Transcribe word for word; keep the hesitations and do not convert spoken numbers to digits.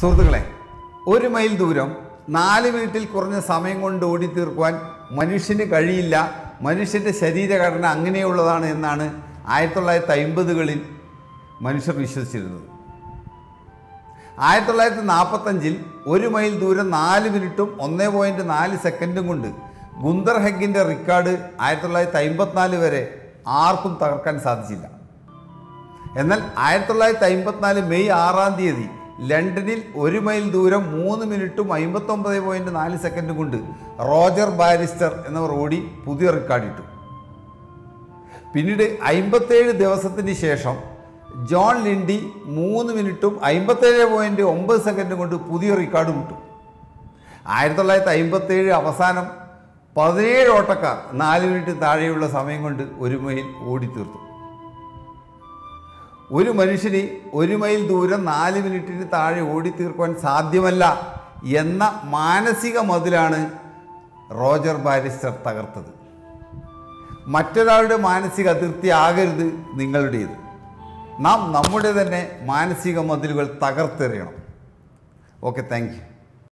സുഹൃത്തുക്കളെ, ഒരു മൈൽ ദൂരം നാല് മിനിറ്റിൽ കുറഞ്ഞ സമയം കൊണ്ട് ഓടി തീർക്കുവാൻ മനുഷ്യന് കഴിയില്ല. മനുഷ്യൻ്റെ ശരീരഘടന അങ്ങനെയുള്ളതാണ് എന്നാണ് ആയിരത്തി തൊള്ളായിരത്തി അമ്പതുകളിൽ മനുഷ്യർ വിശ്വസിച്ചിരുന്നത്. ആയിരത്തി തൊള്ളായിരത്തി നാൽപ്പത്തഞ്ചിൽ ഒരു മൈൽ ദൂരം നാല് മിനിറ്റും ഒന്ന് പോയിൻറ്റ് നാല് സെക്കൻഡും കൊണ്ട് ഗുന്തർ ഹെഗിൻ്റെ റെക്കോർഡ് ആയിരത്തി തൊള്ളായിരത്തി അമ്പത്തിനാല് വരെ ആർക്കും തകർക്കാൻ സാധിച്ചില്ല. എന്നാൽ ആയിരത്തി തൊള്ളായിരത്തി അമ്പത്തിനാല് മെയ് ആറാം തീയതി ലണ്ടനിൽ ഒരു മൈൽ ദൂരം മൂന്ന് മിനിറ്റും അമ്പത്തൊമ്പത് പോയിൻറ്റ് നാല് സെക്കൻഡും കൊണ്ട് റോജർ ബാരിസ്റ്റർ എന്നവർ ഓടി പുതിയ റെക്കോർഡിട്ടു. പിന്നീട് അമ്പത്തേഴ് ദിവസത്തിന് ശേഷം ജോൺ ലിൻഡി മൂന്ന് മിനിറ്റും അമ്പത്തേഴ് പോയിൻറ്റ് ഒമ്പത് സെക്കൻഡും കൊണ്ട് പുതിയ റെക്കോർഡ് വിട്ടു. ആയിരത്തി തൊള്ളായിരത്തി അമ്പത്തേഴ് അവസാനം പതിനേഴ് ഓട്ടക്കാർ നാല് മിനിറ്റ് താഴെയുള്ള സമയം കൊണ്ട് ഒരു മൈൽ ഓടിത്തീർത്തു. ഒരു മനുഷ്യന് ഒരു മൈൽ ദൂരം നാല് മിനിറ്റിന് താഴെ ഓടിത്തീർക്കുവാൻ സാധ്യമല്ല എന്ന മാനസിക മതിലാണ് റോജർ ബാരിസ്റ്റർ തകർത്തത്. മറ്റൊരാളുടെ മാനസിക അതിർത്തി ആകരുത് നിങ്ങളുടേത്. നാം നമ്മുടെ തന്നെ മാനസിക മതിലുകൾ തകർത്തെറിയണം. Okay, thank you.